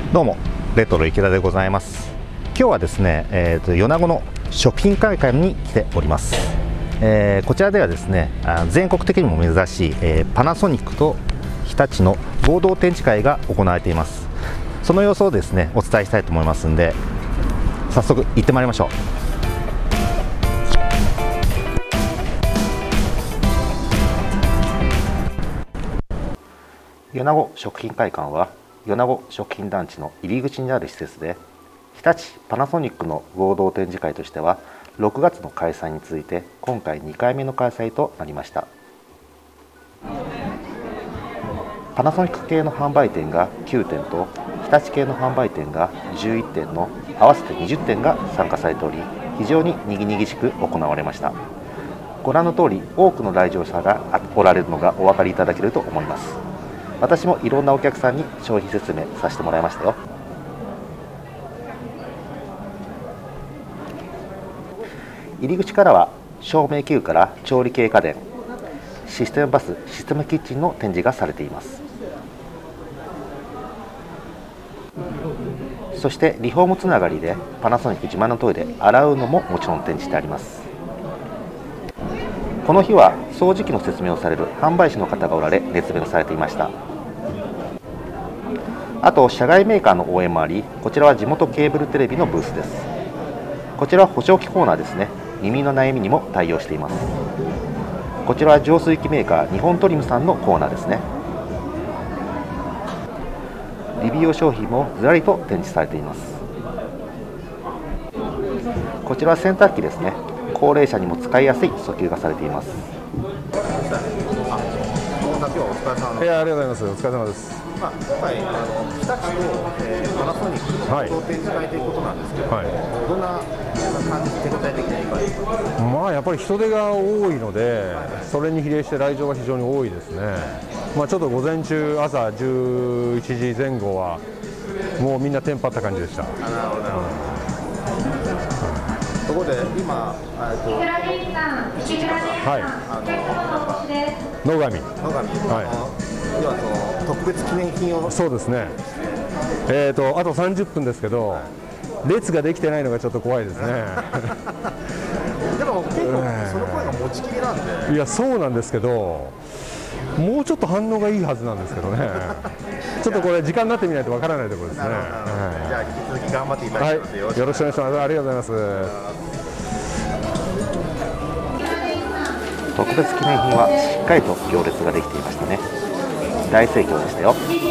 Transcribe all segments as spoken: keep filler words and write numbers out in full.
どうもレトロ池田でございます。今日はですね、えー、と米子の食品会館に来ております。えー、こちらではですね、全国的にも珍しい、えー、パナソニックと日立の合同展示会が行われています。その様子をですねお伝えしたいと思いますんで、早速行ってまいりましょう。米子食品会館は米子食品団地の入り口にある施設で、日立パナソニックの合同展示会としてはろくがつの開催に続いて今回にかいめの開催となりました。パナソニック系の販売店がきゅうてんと日立系の販売店がじゅういってんの合わせてにじゅってんが参加されており、非常ににぎにぎしく行われました。ご覧の通り多くの来場者がおられるのがお分かりいただけると思います。私もいろんなお客さんに商品説明させてもらいましたよ。入り口からは照明器具から調理系家電、システムバス、システムキッチンの展示がされています。そしてリフォームつながりでパナソニック自慢のトイレ洗うのももちろん展示してあります。この日は掃除機の説明をされる販売士の方がおられ熱弁されていました。あと社外メーカーの応援もあり、こちらは地元ケーブルテレビのブースです。こちらは補聴器コーナーですね。耳の悩みにも対応しています。こちらは浄水器メーカー日本トリムさんのコーナーですね。リビ用商品もずらりと展示されています。こちらは洗濯機ですね。高齢者にも使いやすい訴求がされています。 いや、ありがとうございます。お疲れ様です。 まあ、今回あの日立と、えー、パナソニックの合同展示会ということなんですけど、はい、どんな感じ、手応え的にはいかがですか。 まあやっぱり人手が多いので、それに比例して来場が非常に多いですね。まあちょっと午前中、朝じゅういちじぜん後はもうみんなテンパった感じでした。なるほど、なるほど。 ところで今、えっと、はい、 野上、野上、 はい、要はその特別記念品を。 そうですね。えっとあとさんじゅっぷんですけど、列ができてないのがちょっと怖いですね。 でも結構その声が持ちきりなんで。 いや、そうなんですけど、もうちょっと反応がいいはずなんですけどね。ちょっとこれ時間になってみないとわからないところですね。 じゃあ引き続き頑張っていただきます。 はい、よろしくお願いします。ありがとうございます。 特別記念品はしっかりと行列ができていましたね。大盛況でしたよ。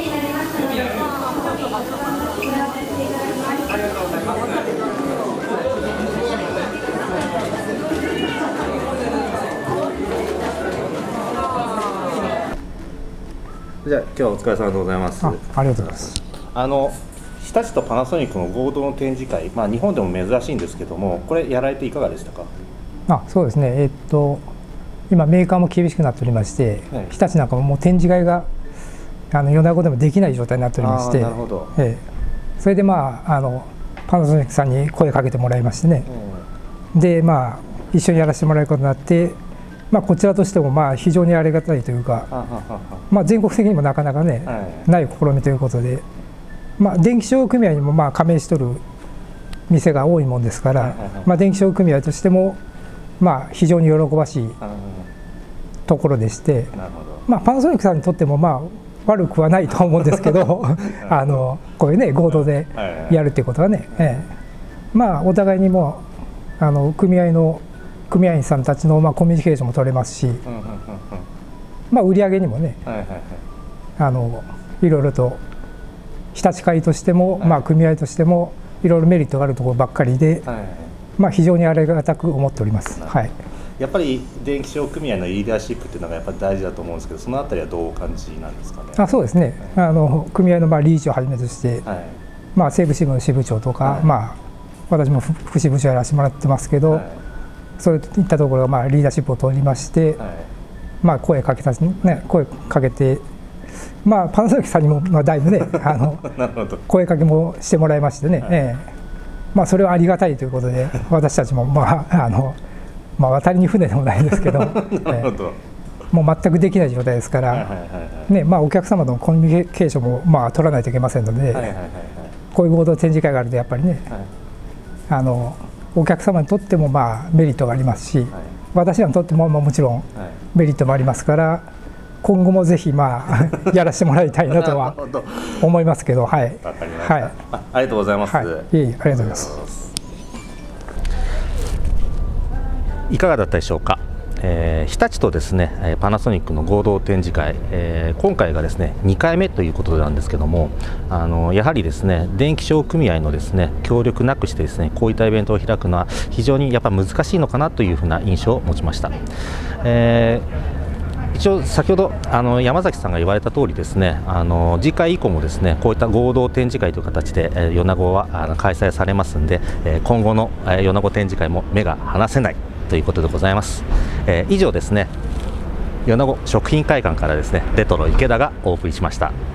じゃあ今日はお疲れ様でございます。 あ, ありがとうございます。 あの日立とパナソニックの合同の展示会、まあ、日本でも珍しいんですけども、これやられていかがでしたか。 あそうですね、えー、っと今メーカーも厳しくなっておりまして、はい、日立なんかももう展示会があの米子でもできない状態になっておりまして、なるほど、えー、それでまああのパナソニックさんに声かけてもらいましてね、うん、でまあ一緒にやらせてもらえることになって、まあ、こちらとしてもまあ非常にありがたいというか、まあ、全国的にもなかなかね、はい、ない試みということで、まあ、電気商組合にもまあ加盟しとる店が多いもんですから、まあ、電気商組合としてもまあ非常に喜ばしいところでして、まあ、パナソニックさんにとってもまあ悪くはないと思うんですけどあのこういうね合同でやるっていうことはね、ええ、まあお互いにもあの組合の組合員さんたちのまあコミュニケーションも取れますし、まあ売り上げにもね、あのいろいろと日立会としても、まあ組合としてもいろいろメリットがあるところばっかりで、まあ非常にありがたく思っております。はい。 やっぱり電気商組合のリーダーシップっていうのがやっぱり大事だと思うんですけど、そのあたりはどうお感じなんですかね。 あそうですね、あの組合のまあ理事をはじめとして、はい、まあ西部支部の支部長とか、はい、まあ私も副支部長やらせてもらってますけど、はい、そういったところがまあリーダーシップを取りまして、はい、まあ声かけたね声かけて、まあパナソニックさんにもまあだいぶねあの声かけもしてもらいましてね、はい、ええ、まあそれはありがたいということで私たちもまああのまあ渡りに船でもないですけど、もう全くできない状態ですから、ね、まあお客様とのコミュニケーションもまあ取らないといけませんので、 こういう合同展示会があるとやっぱりね、はい、あのお客様にとってもまあメリットがありますし、はい、私らにとってもまあもちろんメリットもありますから、今後もぜひまあやらせてもらいたいなとは思いますけど、はい。 わかりました。はい、あ、ありがとうございます。 はい、いえいえ、ありがとうございます。 いかがだったでしょうか。えー、日立とですねパナソニックの合同展示会、えー、今回がですねにかいめということなんですけども、あのやはりですね電気商組合のですね協力なくしてですねこういったイベントを開くのは非常にやっぱ難しいのかなというふうな印象を持ちました。えー、一応先ほどあの山崎さんが言われた通りですね、あの次回以降もですねこういった合同展示会という形で、えー、米子はあの開催されますんで、えー、今後の、えー、米子展示会も目が離せないということでございます。えー、以上ですね、米子食品会館からですねレトロ池田がお送りしました。